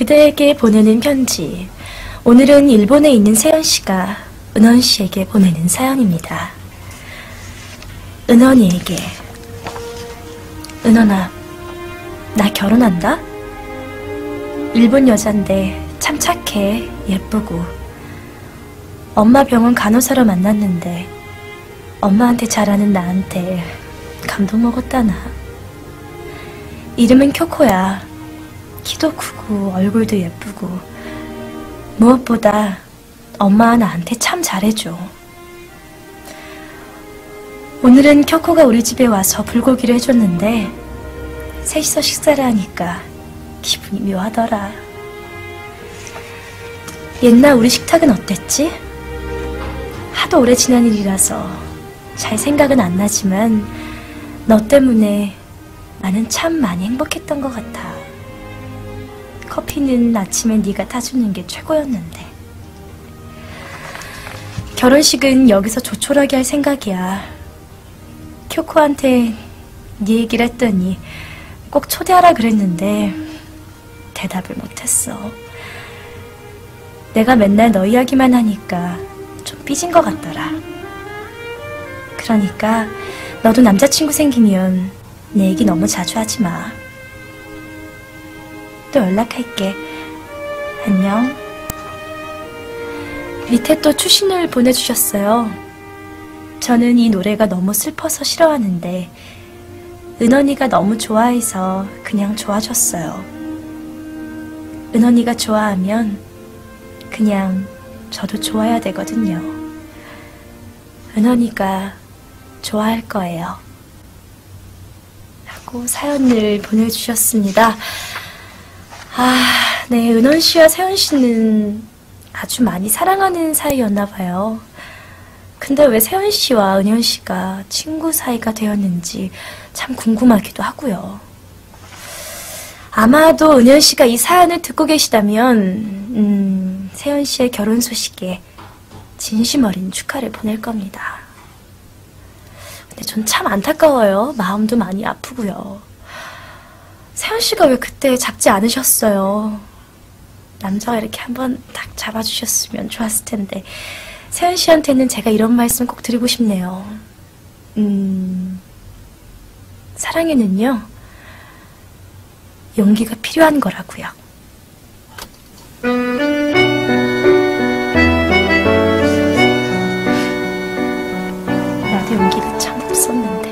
그대에게 보내는 편지. 오늘은 일본에 있는 세연씨가 은원씨에게 보내는 사연입니다. 은원이에게. 은원아, 나 결혼한다? 일본 여잔데 참 착해, 예쁘고. 엄마 병원 간호사로 만났는데 엄마한테 잘하는 나한테 감동 먹었다 나. 이름은 쿄코야. 키도 크고 얼굴도 예쁘고 무엇보다 엄마가 나한테 참 잘해줘. 오늘은 쿄코가 우리 집에 와서 불고기를 해줬는데 셋이서 식사를 하니까 기분이 묘하더라. 옛날 우리 식탁은 어땠지? 하도 오래 지난 일이라서 잘 생각은 안 나지만 너 때문에 나는 참 많이 행복했던 것 같아. 커피는 아침에 네가 타주는 게 최고였는데. 결혼식은 여기서 조촐하게 할 생각이야. 쿄코한테 네 얘기를 했더니 꼭 초대하라 그랬는데 대답을 못했어. 내가 맨날 너 이야기만 하니까 좀 삐진 것 같더라. 그러니까 너도 남자친구 생기면 내 얘기 너무 자주 하지 마. 또 연락할게. 안녕. 밑에 또 추신을 보내주셨어요. 저는 이 노래가 너무 슬퍼서 싫어하는데 은원이가 너무 좋아해서 그냥 좋아졌어요. 은원이가 좋아하면 그냥 저도 좋아야 되거든요. 은원이가 좋아할 거예요. 하고 사연을 보내주셨습니다. 네, 은원씨와 세연씨는 아주 많이 사랑하는 사이였나봐요. 근데 왜 세연씨와 은현씨가 친구 사이가 되었는지 참 궁금하기도 하고요. 아마도 은현씨가 이 사연을 듣고 계시다면 세연씨의 결혼 소식에 진심 어린 축하를 보낼 겁니다. 근데 전 참 안타까워요. 마음도 많이 아프고요. 세연씨가 왜 그때 잡지 않으셨어요? 남자가 이렇게 한번 딱 잡아주셨으면 좋았을 텐데. 세연씨한테는 제가 이런 말씀 꼭 드리고 싶네요. 사랑에는요, 용기가 필요한 거라고요. 나도 용기가 참 없었는데.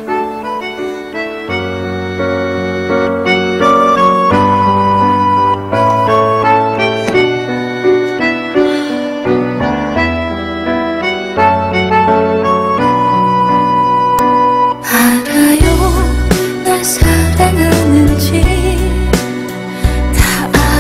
알아요, 날 사랑하는지 다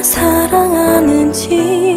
사랑하는지